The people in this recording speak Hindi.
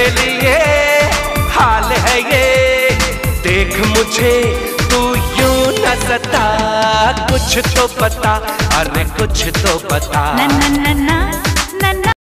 लिए हाल है ये, देख मुझे तू यूं न सता, कुछ तो पता, अरे कुछ तो पता। ना ना ना ना